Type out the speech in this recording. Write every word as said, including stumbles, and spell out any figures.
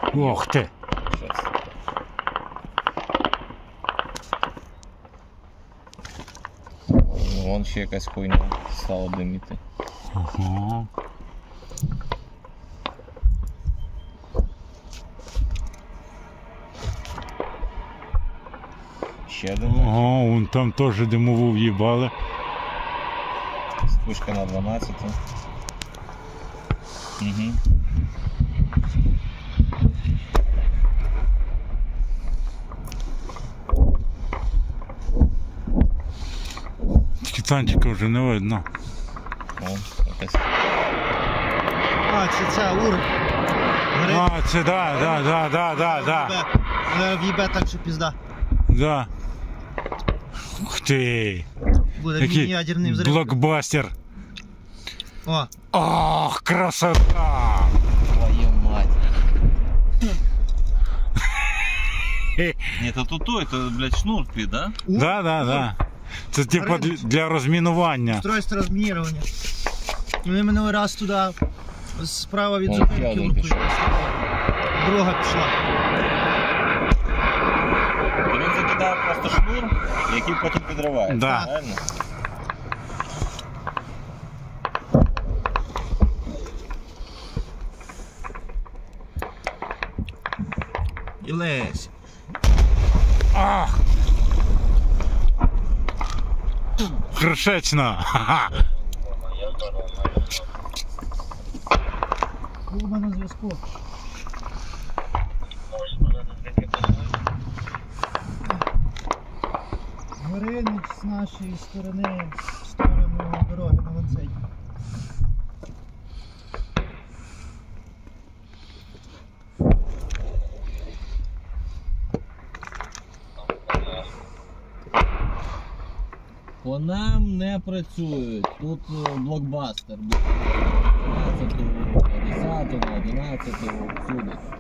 Ох ти! Вон ще якась хуйня стала диміти. Ага. Ще один. Ага, вон там теж димову в'їбали. Спишка на дванадцять. Угу. Танчика вже не видно. О, якась. А, це це ур. А, це да, да, да, да, да, да. В'їбе так, що пізда. Да. Ух ти. Буде Який міні-ядерний взрив. блокбастер. О. Ох, красота. Твою мать. Ні, то тут той, то, блядь, шнур під, да? Да, да, да. Це типа для, для розмінування. Устройство розмінування. Вони минулий раз туди справа від Вон зупинки ще один лупили. пішов. Друга пішла. То він закидає просто шнур, який потім підриває. Да. Правильно? І лезь. Ах! Кришечно! Ха-ха! Був на зв'язку. Горинич з нашої сторони, в сторону дороги на ланцеті. По нам не працюють. Тут блокбастер. дванадцятого, десятого, одинадцятого, всюди.